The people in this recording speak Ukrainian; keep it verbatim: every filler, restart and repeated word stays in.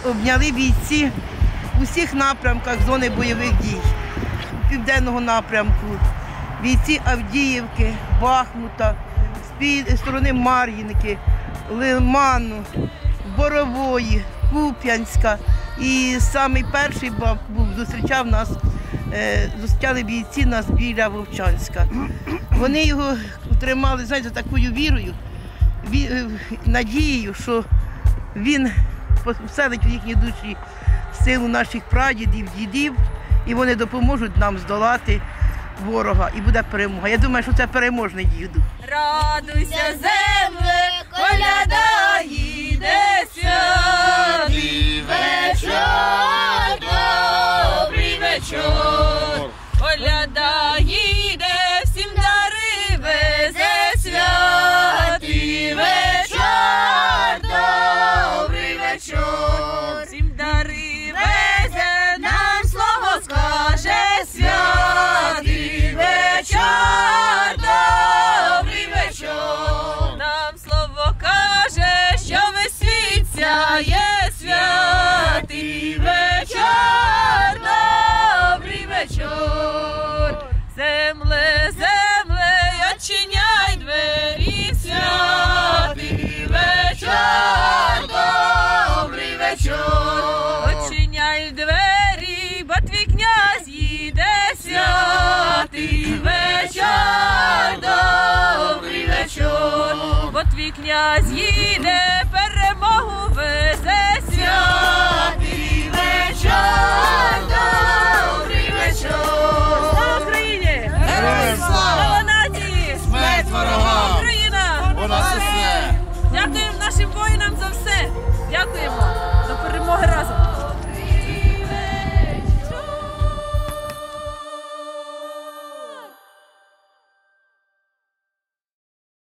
обняли бійці у всіх напрямках зони бойових дій. Південного напрямку, бійці Авдіївки, Бахмута, з сторони Мар'їнки, Лиману, Борової, Куп'янська. І самий перший був, зустрічав нас, зустрічали бійці нас біля Вовчанська. Вони його тримали, знаєте, такою вірою, надією, що він поселить в їхній душі силу наших прадідів, дідів, і вони допоможуть нам здолати ворога, і буде перемога. Я думаю, що це переможний діду. Радуйся, земле, коляда їде, святий вечір, добрий вечір. Коляда їде, всім дари везе, святий вечір, добрий вечір. Всім дари везе, нам слово скаже, святий вечір, добрий вечір. Нам слово каже, що весь світ сяє, святий вечір, добрий вечір. Земле, земле, очиняй двері, святий вечір, добрий вечір. Очиняй двері, бо твій князь їде, святий вечір, добрий вечір. Бо твій князь їде,